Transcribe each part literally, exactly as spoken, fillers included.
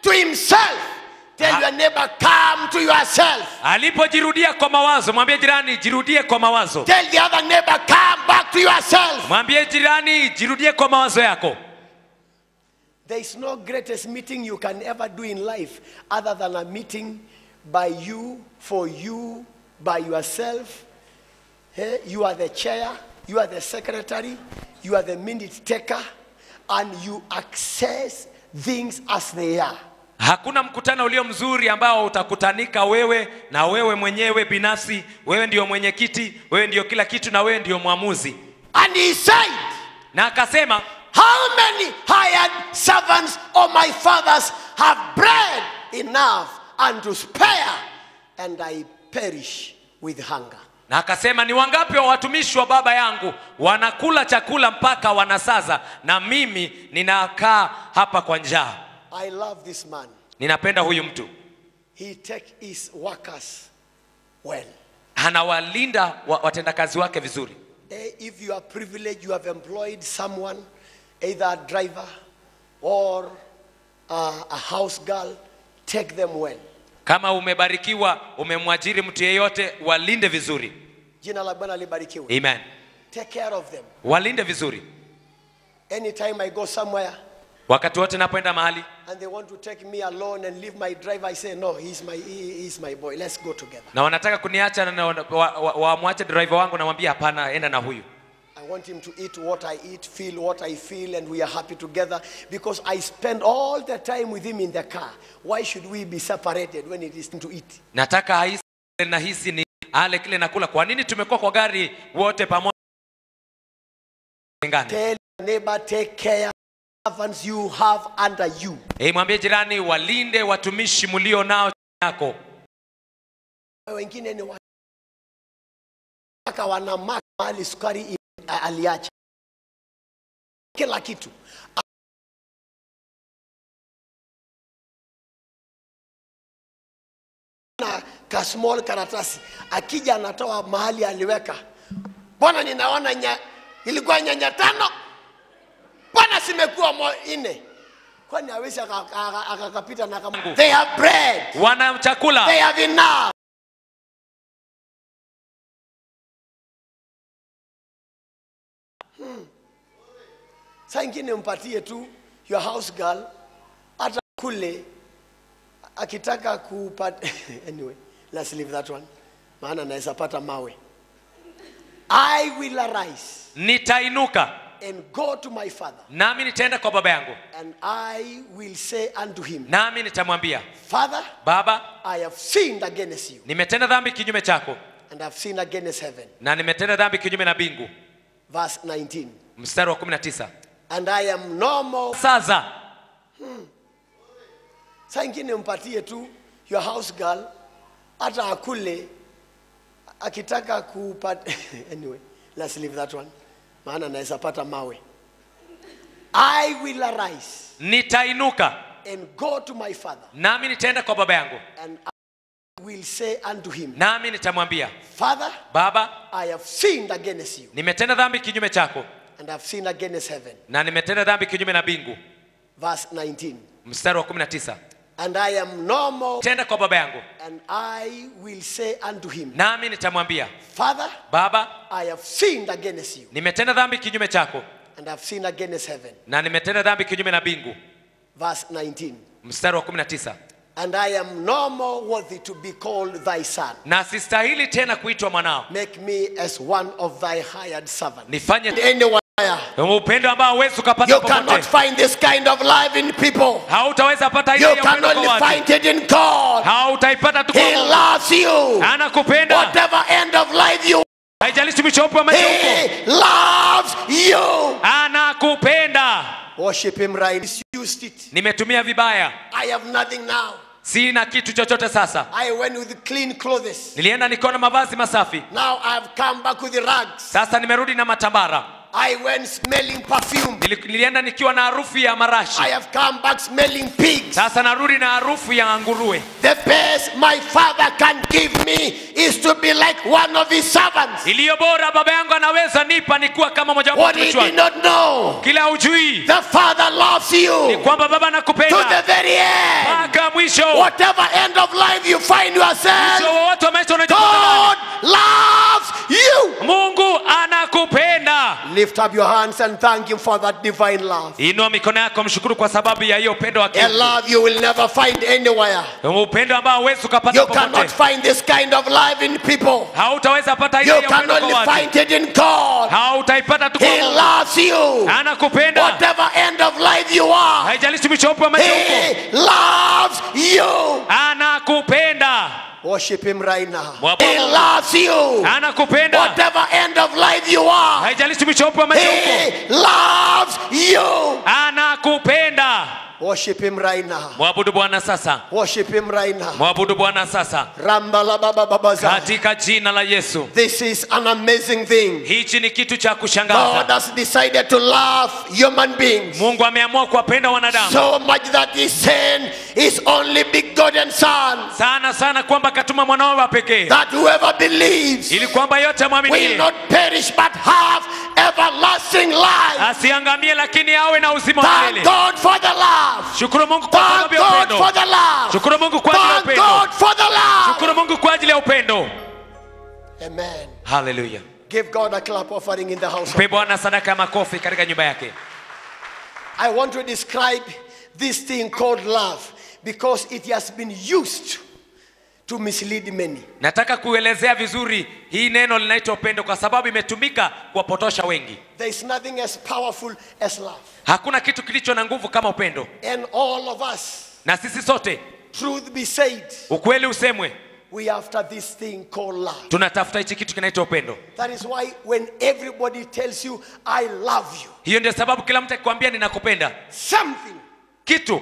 to himself. Tell your neighbor, come to yourself. Alipojirudia kwa mawazo, mwambie jirani jirudie kwa mawazo. Tell the other neighbor, come back to yourself. Mwambie jirani jirudie kwa mawazo yako. There is no greatest meeting you can ever do in life other than a meeting by you, for you, by yourself. Hey, you are the chair, you are the secretary, you are the minute taker, and you access things as they are. Hakuna mkutano ulio mzuri ambao utakutanika wewe na wewe mwenyewe binafsi. Wewe ndio mwenyekiti, wewe ndio kila kitu, na wewe ndio muamuzi. And he said, na akasema, how many hired servants of my fathers have bread enough and to spare, and I perish with hunger. Na akasema, ni wangapi wa watumishi wa baba yangu wanakula chakula mpaka wanasaza, na mimi ninakaa hapa kwa njaa. I love this man. Ninapenda huyu mtu. He take his workers well. Anawalinda watendakazi wake vizuri. If you are privileged, you have employed someone, either a driver or a, a house girl, take them well. Kama umebarikiwa, umemwajiri mtu yeyote, walinde vizuri. Jina la Bwana libarikiwe. Amen. Take care of them. Walinde vizuri. Anytime I go somewhere, wakati wote napoenda mahali, and they want to take me alone and leave my driver, I say, no, he's my, he, he's my boy. Let's go together. Na wanataka kuniacha na wamwache driver wangu, na mwambie hapana, enda na huyu. I want him to eat what I eat, feel what I feel, and we are happy together because I spend all the time with him in the car. Why should we be separated when it is to eat? Nataka haisi na hisi ni ale kile nakula. Kwa nini tumekuwa kwa gari wote pamoja? Tell neighbor, take care of servants you have under you. Eh, mwambie jirani, walinde watumishi mlio nao yako. Wengine ni waka wanamaka mali sukari aliacha kila kitu. Na ka small karatasi akija anatoa mahali aliweka. Bwana ninaona nya, ilikuwa nyanya tano. Bwana simekuwa nne. Kwani hawezi akakapita na kama they have bread. Wana chakula. They have enough. Hmm. Saa ingine mpatie tu your house girl hata kule akitaka kupata anyway, let's leave that one. Maana naweza pata mawe. I will arise. Nitainuka. And go to my father. Nami nitaenda kwa baba yangu. And I will say unto him. Nami nitamwambia, Father, Baba, I have sinned against you. Nimetenda dhambi kinyume chako. And I have sinned against heaven. Na nimetenda dhambi kinyume na mbingu. Verse nineteen. Mstari wa kumi na tisa. And I am no more. Sasa. Hmm. Saa ingine mpatie tu your house girl hata akule akitaka kupata anyway, let's leave that one. Maana naweza pata mawe. I will arise. Nitainuka. And go to my father. Nami nitaenda kwa baba yangu. And I will say unto him. Nami nitamwambia, Father, Baba, I have sinned against you. Nimetenda dhambi kinyume chako. And I have sinned against heaven. Na nimetenda dhambi kinyume na mbingu. Verse nineteen. Mstari wa kumi na tisa. And I am no more. Tenda kwa baba yangu. And I will say unto him. Nami nitamwambia, Father, Baba, I have sinned against you. Nimetenda dhambi kinyume chako. And I have sinned against heaven. Na nimetenda dhambi kinyume na mbingu. Verse nineteen. Mstari wa kumi na tisa. And I am no more worthy to be called thy son. Na sistahili tena kuitwa mwanao. Make me as one of thy hired servants. Nifanye anyone. Upendo ambao huwezi ukapata you cannot find this kind of life in people. Hautaweza pata ile you can only find it in God. Hautaipata tu kwa He Mungu. loves you. Anakupenda. Whatever end of life you. Haijalishi mwisho upo ama He loves you. Anakupenda. Worship him right. Used it. Nimetumia vibaya. I have nothing now. Sina kitu chochote sasa. I went with clean clothes. Nilienda nikona mavazi masafi. Now I have come back with the rags. Sasa nimerudi na matambara. I went smelling perfume. Nilienda nikiwa na harufu ya marashi. I have come back smelling pigs. Sasa narudi na harufu ya nguruwe. The best my father can give me is to be like one of his servants. Iliyo bora baba yangu anaweza nipa ni kuwa kama mmoja wapo watumishi wake. What he did not know. Kila hujui. The father loves you. Ni kwamba baba anakupenda. To the very end. mwisho. Whatever end of life you find yourself, Mwisho wowote wa maisha unajipata God ndani, loves you. Mungu anakupenda. Lift up your hands and thank him for that divine love. Inua mikono yako mshukuru kwa sababu ya hiyo upendo wa A kiungu. love you will never find anywhere. Upendo ambao huwezi ukapata You popote. cannot find this kind of love in people. Hautaweza pata hiyo You upendo can kwa only watu. find it in God. Hautaipata tu kwa He Mungu. loves you. Anakupenda. Whatever end of life you are, Haijalishi mwisho upo wa maisha uko. he loves you. Anakupenda. Worship him right now. Mwabudu. He loves you. Anakupenda. Whatever end of life you are, Haijalishi mwisho upo wa maisha uko. he loves you. Anakupenda. Worship him right now. Mwabudu Bwana sasa. Worship him right now. Mwabudu Bwana sasa. Rambala baba babaza. Katika jina la Yesu. This is an amazing thing. Hichi ni kitu cha God kushangaza. has decided to love human beings Mungu ameamua kuwapenda wanadamu. so much that he sent his only begotten son, Sana sana kwamba katuma mwanao wa pekee. that whoever believes Ili kwamba yote will muamini not perish but have everlasting life. asiangamie lakini awe na uzima wa Thank milele. God for the love. Shukuru Mungu kwa Thank sababu ya God upendo. for the love. Shukuru Mungu kwa ajili ya Thank upendo. God for the love. Shukuru Mungu kwa ajili ya upendo. Amen. Hallelujah. Give God a clap offering in the house. Mpe Bwana sadaka ya makofi katika nyumba yake. I want to describe this thing called love because it has been used to mislead many. Nataka kuelezea vizuri hii neno linaitwa upendo kwa sababu imetumika kuwapotosha wengi. There is nothing as powerful as love. Hakuna kitu kilicho na nguvu kama upendo. And all of us, Na sisi sote, truth be said, ukweli usemwe, we after this thing called love. tunatafuta hichi kitu kinaitwa upendo. That is why when everybody tells you, I love you, Hiyo ndio sababu kila mtu akikwambia ninakupenda, something kitu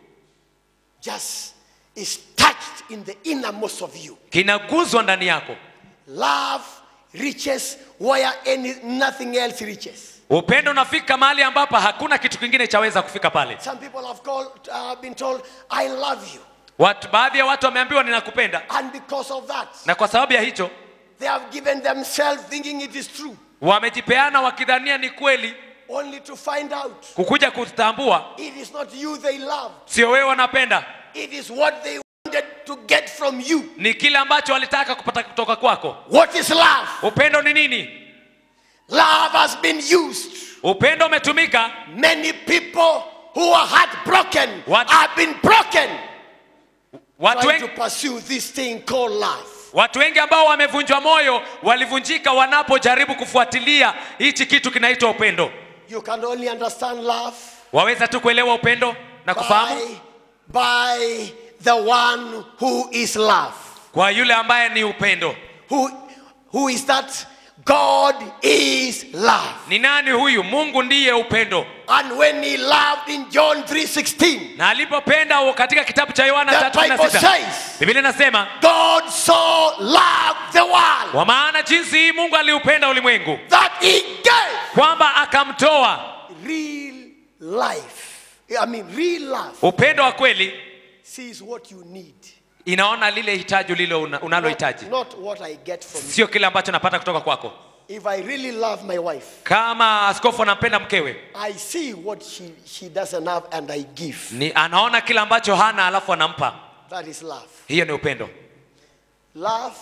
just is touched in the innermost of you. kinaguzwa ndani yako. Love reaches where any, nothing else reaches. Upendo unafika mahali ambapo hakuna kitu kingine chaweza kufika pale. Some people have called, uh, been told, I love you. Watu, baadhi ya watu wameambiwa ninakupenda, And because of that, na kwa sababu ya hicho they have given themselves thinking it is true, wamejipeana wakidhania ni kweli, only to find out kukuja kutambua it is not you they love. sio wewe wanapenda, It is what they wanted to get from you. ni kile ambacho walitaka kupata kutoka kwako. What is love? Upendo ni nini? Love has been used. Upendo umetumika. Many people who are heartbroken What? have been broken Watu trying to wengi, pursue this thing called love. watu wengi ambao wamevunjwa moyo walivunjika wanapojaribu kufuatilia hichi kitu kinaitwa upendo. You can only understand love Waweza tu kuelewa upendo na kufahamu by, by the one who is love. kwa yule ambaye ni upendo. Who, who is that? God is love. Ni nani huyu? Mungu ndiye upendo. And when he loved in John three sixteen, Na alipopenda katika kitabu cha Yohana the tatu na Bible sita, says, Biblia inasema, God so loved the world kwa maana jinsi hii Mungu aliupenda ulimwengu that he gave kwamba akamtoa. real life. I mean, real love Upendo wa kweli sees what you need, inaona lile hitaji lilo una- unalohitaji, not, not what I get from you. sio kile ambacho napata kutoka kwako. If I really love my wife, Kama askofu anampenda mkewe, I see what she, she doesn't have and I give. ni anaona kile ambacho hana alafu anampa. That is love. Hiyo ni upendo. Love,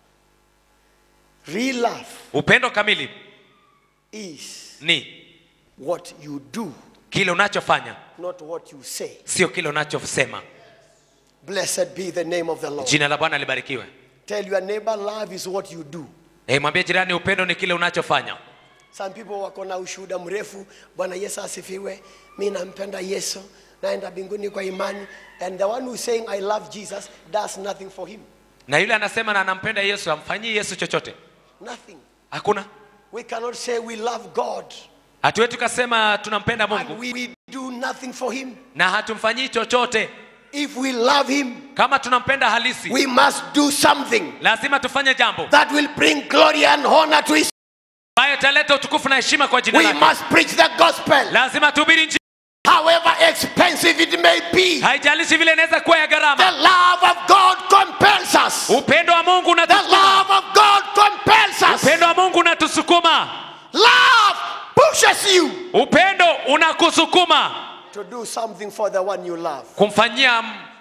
real love, Upendo kamili is ni what you do, kile unachofanya, not what you say. sio kile unachosema. Blessed be the name of the Lord. Jina la Bwana libarikiwe. Tell your neighbor, love is what you do. Eh, mwambie jirani upendo ni kile unachofanya. Some people wako na ushuhuda mrefu, Bwana Yesu asifiwe, mimi nampenda Yesu, naenda mbinguni kwa imani, and the one who is saying I love Jesus does nothing for him. Na yule anasema na anampenda Yesu, amfanyii Yesu chochote. Nothing. Hakuna. We cannot say we love God Hatuwezi tukasema tunampenda and Mungu we, we do nothing for him. na hatumfanyii chochote. If we love him, Kama tunampenda halisi, we must do something lazima tufanye jambo that will bring glory and honor to his. ambayo italeta utukufu na heshima kwa jina We lake. must preach the gospel, Lazima tuhubiri Injili, however expensive it may be. haijalishi vile inaweza kuwa ya The gharama. love of God compels us. Upendo wa Mungu The unatusukuma. love of God compels us. Upendo wa Mungu unatusukuma. Love pushes you Upendo unakusukuma to do something for the one you love. kumfanyia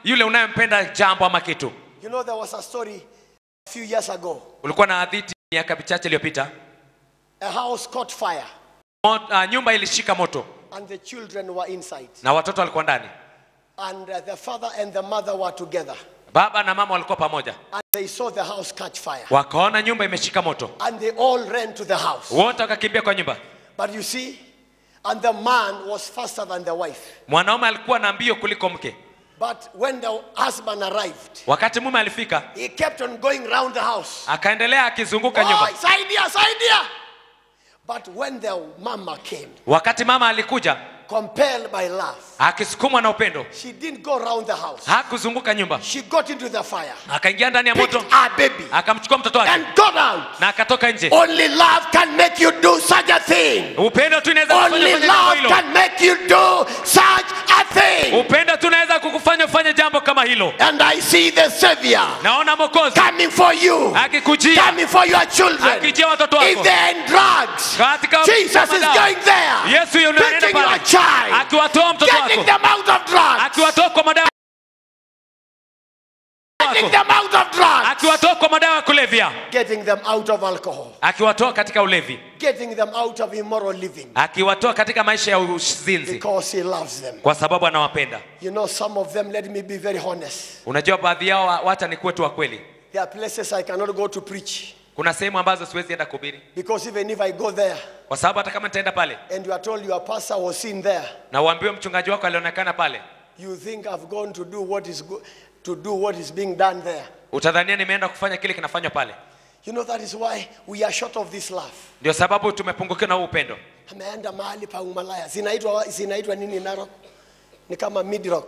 yule unayempenda jambo ama kitu. You know, there was a story a few years ago. Ulikuwa na hadithi miaka michache iliyopita. A house caught fire. Mot, uh, nyumba ilishika moto. And the children were inside. Na watoto walikuwa ndani. And uh, the father and the mother were together. Baba na mama walikuwa pamoja. And they saw the house catch fire. Wakaona nyumba imeshika moto. And they all ran to the house. Wote wakakimbia kwa nyumba. But you see, and the man was faster than the wife. Mwanaume alikuwa na mbio kuliko mke. But when the husband arrived, wakati mume alifika, he kept on going round the house. Akaendelea akizunguka nyumba. Oh, saidia, saidia. But when the mama came, wakati mama alikuja, compelled by love, akisukumwa na upendo, she didn't go round the house. Hakuzunguka nyumba. She got into the fire. Akaingia ndani ya moto. A baby. Akamchukua mtoto wake. And got out. Na akatoka nje. Only love can make you do such a thing. Upendo tu inaweza kufanya Only love can make you do such a thing. Upendo tu unaweza kukufanya ufanye jambo kama hilo. And I see the Savior. Naona Mwokozi coming for you. Akikujia. Coming for your children. Akijia watoto wako. If they're in drugs, Jesus is going there. Yesu yunaenda picking pale. Your child. Akiwatoa mtoto wako. Getting them out of drugs. Akiwatoa kwa madawa. Getting them out of drugs. Akiwatoa kwa madawa ya kulevya. Getting them out of alcohol. Akiwatoa katika ulevi. Getting them out of immoral living. Akiwatoa katika maisha ya uzinzi. Because he loves them. Kwa sababu anawapenda. You know, some of them, let me be very honest. Unajua baadhi yao wacha ni kwetu wa kweli. There are places I cannot go to preach. Kuna sehemu ambazo siwezi enda kuhubiri. Because even if I go there, kwa sababu hata kama nitaenda pale, and you are told your pastor was seen there, na uambiwe mchungaji wako alionekana pale, you think I've gone to do what is go to do what is being done there. Utadhania nimeenda kufanya kile kinafanywa pale. You know, that is why we are short of this love. Ndio sababu tumepungukiwa na upendo. Ameenda mahali pa umalaya. Zinaitwa zinaitwa nini Narok? Ni kama Midrock.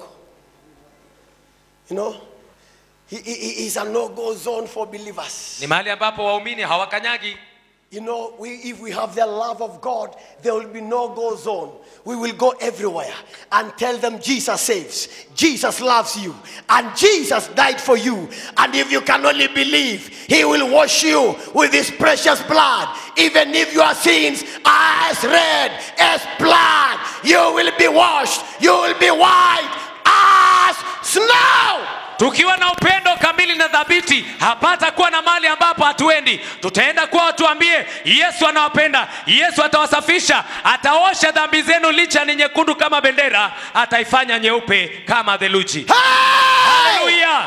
You know? He, he, he is a no-go zone for believers. Ni mahali ambapo waumini hawakanyagi. You know, we, if we have the love of God, there will be no go zone. We will go everywhere and tell them Jesus saves. Jesus loves you. And Jesus died for you. And if you can only believe, he will wash you with his precious blood. Even if your sins are as red as blood, you will be washed. You will be white as snow. Tukiwa na upendo kamili na dhabiti, hapata kuwa na mali ambapo hatuendi. Tutaenda kwa tuambie Yesu anawapenda, Yesu atawasafisha, ataosha dhambi zenu licha ni nyekundu kama bendera, ataifanya nyeupe kama theluji. Hey! Hallelujah!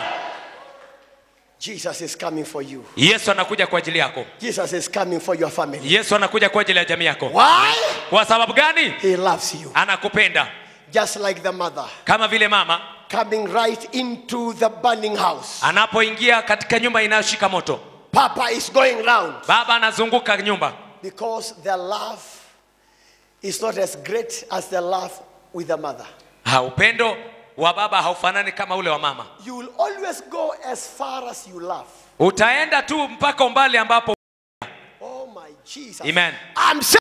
Jesus is coming for you. Yesu anakuja kwa ajili yako. Jesus is coming for your family. Yesu anakuja kwa ajili ya jamii yako. Why? Kwa sababu gani? He loves you. Anakupenda. Just like the mother. Kama vile mama coming right into the burning house. Anapoingia katika nyumba inayoshika moto. Papa is going round. Baba anazunguka nyumba. Because the love is not as great as the love with the mother. Ha, upendo wa baba haufanani kama ule wa mama. You will always go as far as you love. Utaenda tu mpaka umbali ambapo. Oh my Jesus. Amen. I'm saying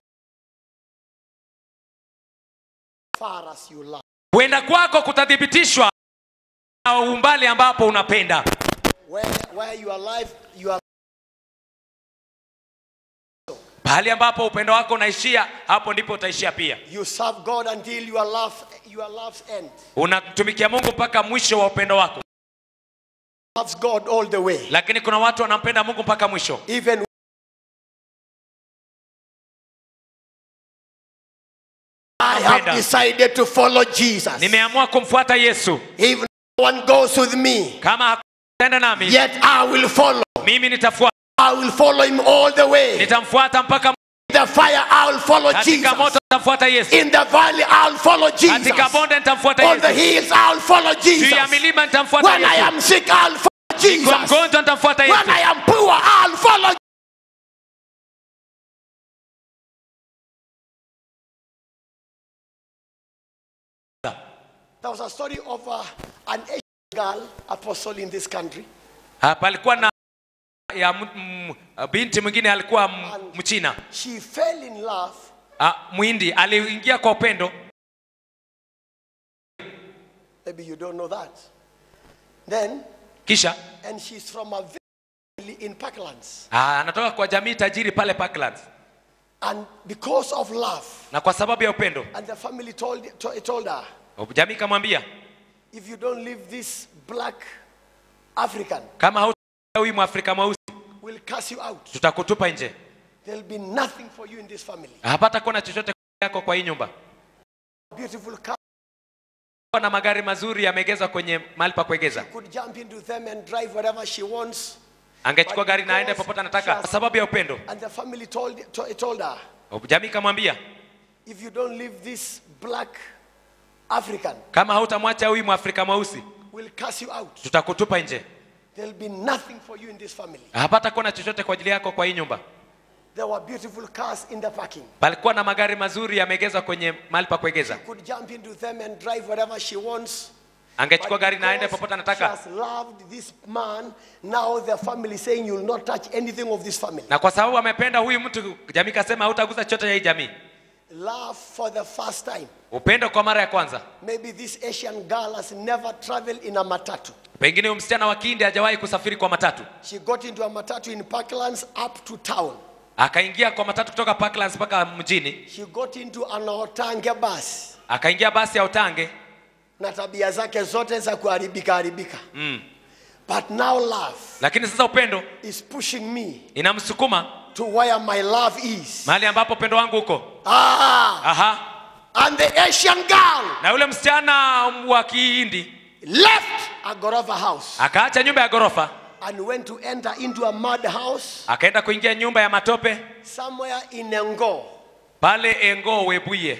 far as you love. Kuenda kwako kutadhibitishwa na umbali ambapo unapenda. Where where you are alive, you are Pahali ambapo upendo wako unaishia, hapo ndipo utaishia pia. You serve God until your love your love's end. Unatumikia Mungu mpaka mwisho wa upendo wako. Loves God all the way. Lakini kuna watu wanampenda Mungu mpaka mwisho. Even I have decided to follow Jesus. Nimeamua kumfuata Yesu. If no one goes with me, kama hakutaenda nami, yet I will follow. Mimi nitafuata. I will follow him all the way. Nitamfuata mpaka the fire, I will follow Jesus. moto nitamfuata Yesu. In the valley, I will follow Jesus. Katika bonde nitamfuata On Yesu. the hills, I will follow Jesus. Juu ya milima nitamfuata When Yesu. I am sick, I will follow Jesus. Kwa mgonjwa nitamfuata Yesu. When I am poor, I will follow. There was a story of uh, an Asian girl apostle in this country. Palikuwa na ya binti mwingine alikuwa Mchina. She fell in love. Ah, Muhindi aliingia kwa upendo. Maybe you don't know that. Then kisha and she's from a village in Parklands. Ah, anatoka kwa jamii tajiri pale Parklands. And because of love. Na kwa sababu ya upendo. And the family told told her. Jamii kamwambia, if you don't leave this black African, kama hautawi Mwafrika mweusi, we'll cast you out. tutakutupa nje. There'll be nothing for you in this family. Hapata kuwa na chochote yako kwa hii nyumba. Beautiful car. Na magari mazuri yameegezwa kwenye mahali pa kuegeza. She could jump into them and drive whatever she wants. Angechukua gari na aende popote anataka kwa sababu ya upendo. And the family told, told her, jamii kamwambia, if you don't leave this black African, kama hautamwacha huyu Mwafrika mweusi, we'll cast you out. tutakutupa nje. There'll be nothing for you in this family. Hapata kuwa na chochote kwa ajili yako kwa hii nyumba. There were beautiful cars in the parking. Palikuwa na magari mazuri yameegezwa kwenye mahali pa kuegeza. She could jump into them and drive whatever she wants. Angechukua gari na aende popote anataka. She has loved this man. Now the family saying you will not touch anything of this family. Na kwa sababu amependa huyu mtu, jamii kasema hautagusa chochote ya hii jamii. Love for the first time. Upendo kwa mara ya kwanza. Maybe this Asian girl has never traveled in a matatu. Pengine huyu msichana wa Kihindi hajawahi kusafiri kwa matatu. She got into a matatu in Parklands up to town. Akaingia kwa matatu kutoka Parklands mpaka mjini. She got into an Otange bus. Akaingia basi ya Otange. Na tabia zake zote za kuharibika haribika. Mm. But now love. Lakini sasa upendo is pushing me. Inamsukuma to where my love is. Mahali ambapo upendo wangu uko. Ah. Aha. And the Asian girl. Na yule msichana wa Kihindi left a Gorova house. Akaacha nyumba ya gorofa. And went to enter into a mud house. Akaenda kuingia nyumba ya matope. Somewhere in Engo. Pale Engo Webuye.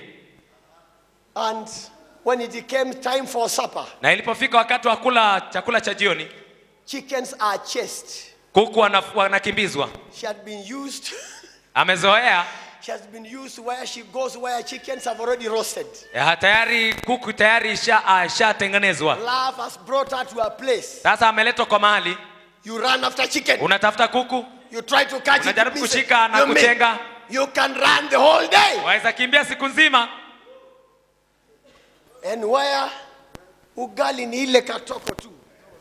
And when it came time for supper. Na ilipofika wakati wa kula chakula cha jioni. Chickens are chased. Kuku wanakimbizwa. She had been used. Amezoea. She has been used where she goes where chickens have already roasted. Ya tayari kuku tayari sha sha tengenezwa. Love has brought her to a place. Sasa ameletwa kwa mahali. You run after chicken. Unatafuta kuku. You try to catch it. Unajaribu kushika na kutenga. You can run the whole day. Waweza kimbia siku nzima. And where ugali ni ile katoko tu.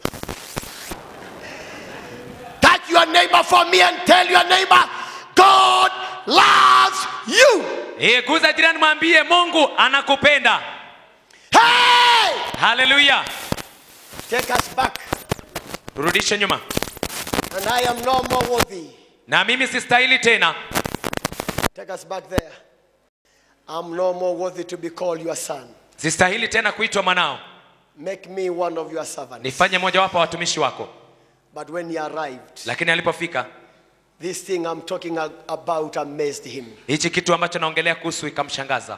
Touch your neighbor for me and tell your neighbor, God loves you. Eh, guza jirani mwambie Mungu anakupenda. Hey! Hallelujah. Take us back. Rudisha nyuma. And I am no more worthy. Na mimi sistahili tena. Take us back there. I'm no more worthy to be called your son. Sistahili tena kuitwa mwanao. Make me one of your servants. Nifanye mmoja wapo watumishi wako. But when he arrived, lakini alipofika, this thing I'm talking about amazed him. Hichi kitu ambacho naongelea kuhusu ikamshangaza.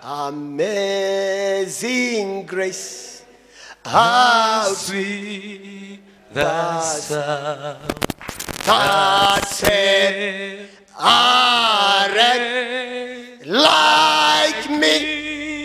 Amazing grace. How sweet the sound that saved a wretch like me.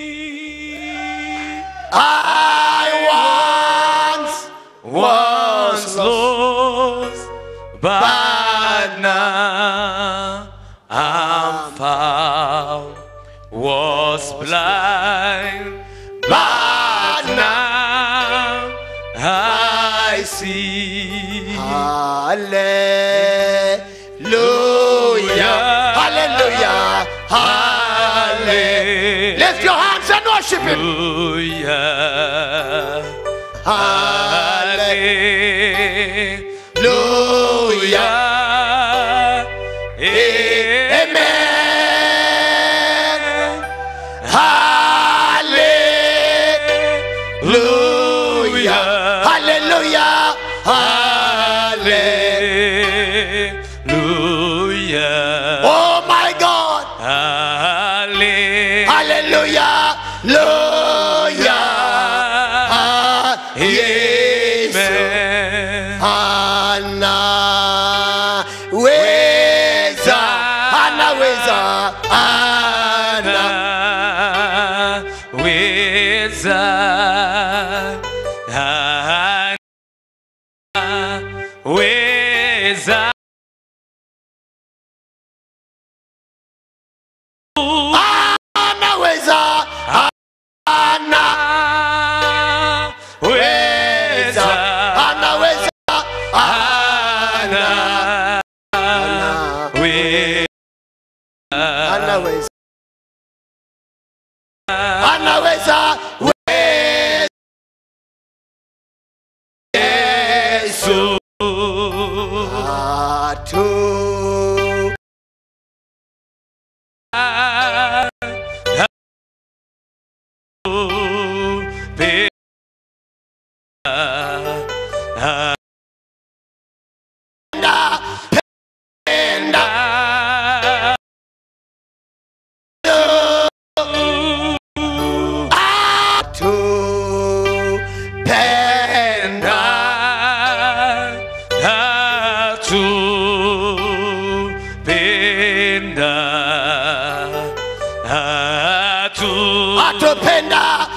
I once was lost, but now I'm found. Was blind, but now I see. Hallelujah. Hallelujah. Hallelujah. Lift your hands and worship him. Hallelujah. Amen. Hallelujah. Hallelujah. Hallelujah. Oh my God. Hallelujah. Hallelujah. Anaweza, anaweza, anaweza, anaweza. Anaweza, anaweza, anaweza, anaweza, anaweza. Atu atupenda